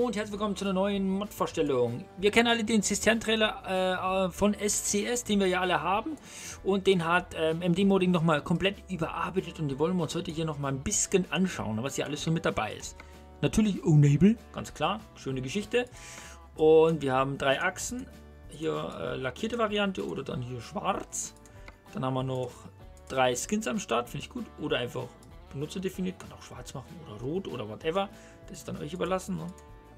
und herzlich willkommen zu einer neuen Mod-Vorstellung. Wir kennen alle den Zistern-Trailer von SCS, den wir ja alle haben. Und den hat MD-Modding nochmal komplett überarbeitet und die wollen wir uns heute hier nochmal ein bisschen anschauen, was hier alles so mit dabei ist. Natürlich Enable, ganz klar, schöne Geschichte. Und wir haben 3 Achsen, hier lackierte Variante oder dann hier schwarz. Dann haben wir noch 3 Skins am Start, finde ich gut. Oder einfach benutzerdefiniert, kann auch schwarz machen oder rot oder whatever. Das ist dann euch überlassen. Ne?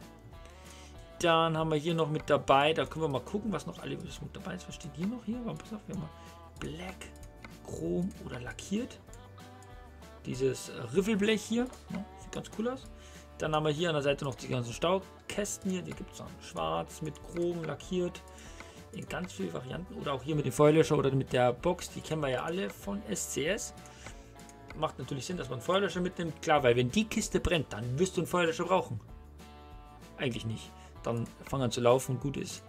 Dann haben wir hier noch mit dabei, da können wir mal gucken, was noch alles mit dabei ist. Was steht hier noch hier? Pass auf, wir haben Black, Chrom oder lackiert. Dieses Riffelblech hier, ne? Sieht ganz cool aus. Dann haben wir hier an der Seite noch die ganzen Staukästen hier, die gibt es dann schwarz mit Chrom lackiert. In ganz vielen Varianten. Oder auch hier mit dem Feuerlöscher oder mit der Box, die kennen wir ja alle von SCS. Macht natürlich Sinn, dass man einen Feuerlöscher mitnimmt. Klar, weil wenn die Kiste brennt, dann wirst du einen Feuerlöscher brauchen. Eigentlich nicht. Dann fangen an zu laufen und gut ist.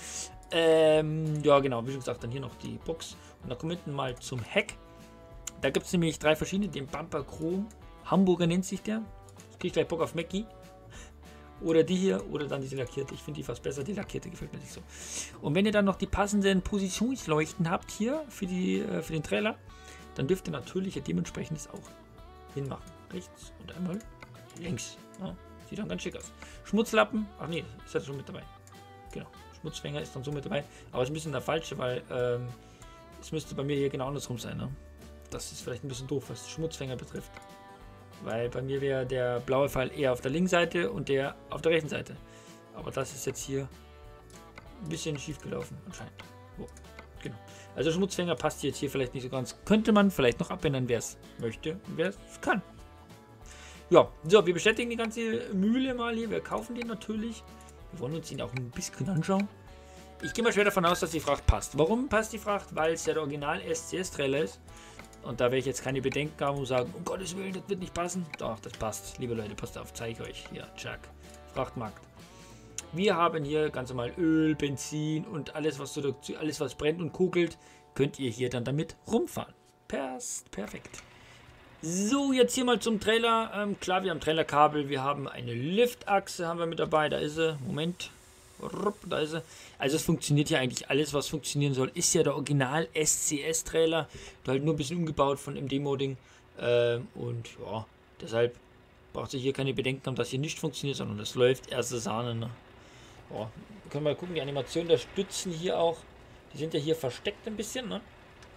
Ja genau, wie schon gesagt, dann hier noch die Box. Und dann kommen wir hinten mal zum Heck. Da gibt es nämlich 3 verschiedene. Den Bumper Chrom. Hamburger nennt sich der. Jetzt kriege ich gleich Bock auf Mackie. Oder die hier, oder dann diese lackierte. Ich finde die fast besser. Die lackierte gefällt mir nicht so. Und wenn ihr dann noch die passenden Positionsleuchten habt hier für den Trailer, dann dürft ihr natürlich dementsprechend das auch hinmachen. Rechts und einmal links. Ja, sieht dann ganz schick aus. Schmutzlappen, ach nee, ist halt schon mit dabei. Genau, Schmutzfänger ist dann so mit dabei. Aber es ist ein bisschen der falsche, weil es müsste bei mir hier genau andersrum sein. Ne? Das ist vielleicht ein bisschen doof, was Schmutzfänger betrifft. Weil bei mir wäre der blaue Pfeil eher auf der linken Seite und der auf der rechten Seite. Aber das ist jetzt hier ein bisschen schief gelaufen anscheinend. So, genau. Also Schmutzfänger passt jetzt hier vielleicht nicht so ganz. Könnte man vielleicht noch abändern, wer es möchte und wer es kann. Ja, so, wir bestätigen die ganze Mühle mal hier. Wir kaufen den natürlich. Wir wollen uns ihn auch ein bisschen anschauen. Ich gehe mal schwer davon aus, dass die Fracht passt. Warum passt die Fracht? Weil es ja der Original SCS-Trailer ist. Und da werde ich jetzt keine Bedenken haben und sagen, um Gottes Willen, das wird nicht passen. Doch, das passt. Liebe Leute, passt auf, zeige ich euch. Hier, Chuck. Frachtmarkt. Wir haben hier ganz normal Öl, Benzin und alles, was brennt und kugelt, könnt ihr hier dann damit rumfahren. Perfekt. So, jetzt hier mal zum Trailer. Klar, wir haben Trailerkabel, wir haben eine Liftachse, haben wir mit dabei. Da ist sie. Moment. Da ist sie. Also es funktioniert ja eigentlich alles, was funktionieren soll. Ist ja der Original SCS-Trailer. Halt nur ein bisschen umgebaut von MD-Modding. Und ja, deshalb braucht ihr hier keine Bedenken haben, dass hier nicht funktioniert, sondern das läuft erste Sahne. Ne? Ja, können wir mal gucken, die Animation der Stützen hier auch. Die sind ja hier versteckt ein bisschen. Ne?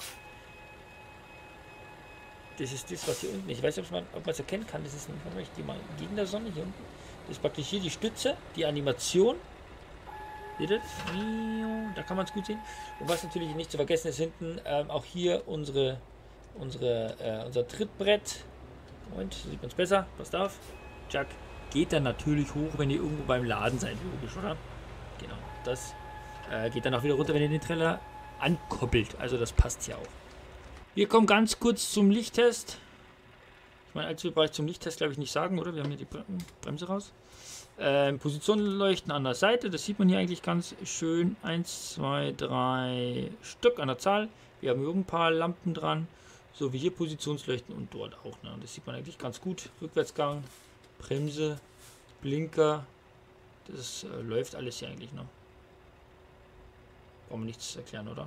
Das ist das, was hier unten. Ich weiß nicht, ob man es erkennen kann. Das ist ein, ich gehe mal gegen der Sonne hier unten. Das ist praktisch hier die Stütze, die Animation. Seht ihr das? Da kann man es gut sehen. Und was natürlich nicht zu vergessen ist, hinten auch hier unser Trittbrett. Moment, sieht man es besser. Passt auf. Chuck. Geht dann natürlich hoch, wenn ihr irgendwo beim Laden seid, logisch, oder? Genau. Das geht dann auch wieder runter, wenn ihr den Trailer ankoppelt. Also das passt ja auch. Wir kommen ganz kurz zum Lichttest. Ich meine, allzu viel brauche ich zum Lichttest, glaube ich, nicht sagen, oder? Wir haben hier die Bremse raus. Positionsleuchten an der Seite, das sieht man hier eigentlich ganz schön. 1, 2, 3 Stück an der Zahl. Wir haben hier ein paar Lampen dran. So wie hier Positionsleuchten und dort auch. Ne? Das sieht man eigentlich ganz gut. Rückwärtsgang, Bremse, Blinker. Das läuft alles hier eigentlich noch. Brauchen wir nichts erklären, oder?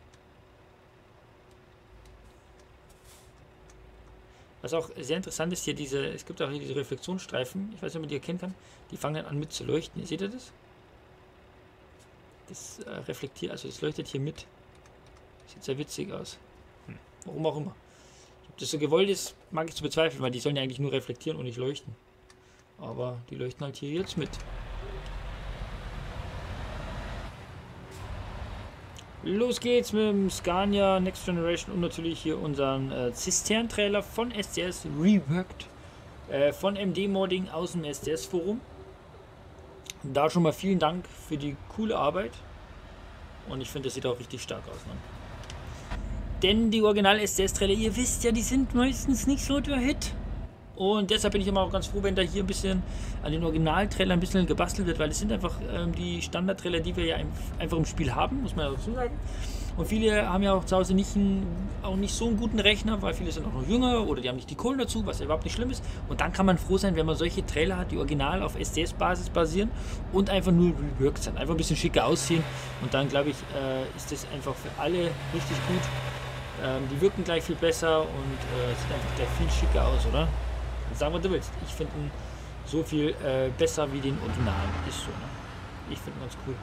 Was auch sehr interessant ist hier, es gibt auch hier diese Reflexionsstreifen, ich weiß nicht, ob man die erkennen kann, die fangen dann an mit zu leuchten. Seht ihr das? Das reflektiert, also das leuchtet hier mit. Sieht sehr witzig aus. Warum auch immer. Ob das so gewollt ist, mag ich zu bezweifeln, weil die sollen ja eigentlich nur reflektieren und nicht leuchten. Aber die leuchten halt hier jetzt mit. Los geht's mit dem Scania Next Generation und natürlich hier unseren Zistern-Trailer von SCS Reworked von MD-Modding aus dem SCS-Forum. Da schon mal vielen Dank für die coole Arbeit und ich finde, das sieht auch richtig stark aus. Ne? Denn die Original-SCS-Trailer, ihr wisst ja, die sind meistens nicht so der Hit. Und deshalb bin ich immer auch ganz froh, wenn da hier ein bisschen an den Original-Trailer ein bisschen gebastelt wird, weil es sind einfach die Standard-Trailer, die wir ja einfach im Spiel haben, muss man ja dazu sagen. Und viele haben ja auch zu Hause auch nicht so einen guten Rechner, weil viele sind auch noch jünger oder die haben nicht die Kohlen dazu, was überhaupt nicht schlimm ist. Und dann kann man froh sein, wenn man solche Trailer hat, die original auf SDS-Basis basieren und einfach nur reworked sind. Einfach ein bisschen schicker aussehen. Und dann, glaube ich, ist das einfach für alle richtig gut. Die wirken gleich viel besser und sieht einfach gleich viel schicker aus, oder? Sagen, was du willst. Ich finde ihn so viel besser wie den Originalen. Ist so, ne? Ich finde ihn ganz cool.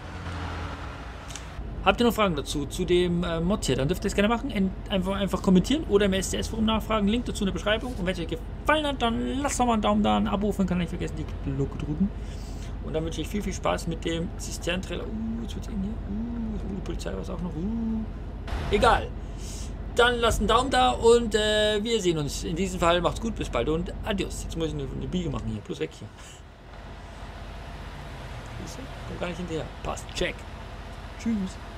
Habt ihr noch Fragen dazu, zu dem Mod hier? Dann dürft ihr es gerne machen. Einfach kommentieren oder im SDS-Forum nachfragen. Link dazu in der Beschreibung. Und wenn es euch gefallen hat, dann lasst doch mal einen Daumen da, ein Abo, und kann nicht vergessen, die Glocke drücken. Und dann wünsche ich viel Spaß mit dem Zisternentrailer. Jetzt wird's eng hier. Die Polizei war es auch noch. Egal. Dann lasst einen Daumen da und wir sehen uns. In diesem Fall macht's gut, bis bald und adios. Jetzt muss ich eine Biege machen hier. Plus weg hier. Komm gar nicht hinterher. Passt. Check. Tschüss.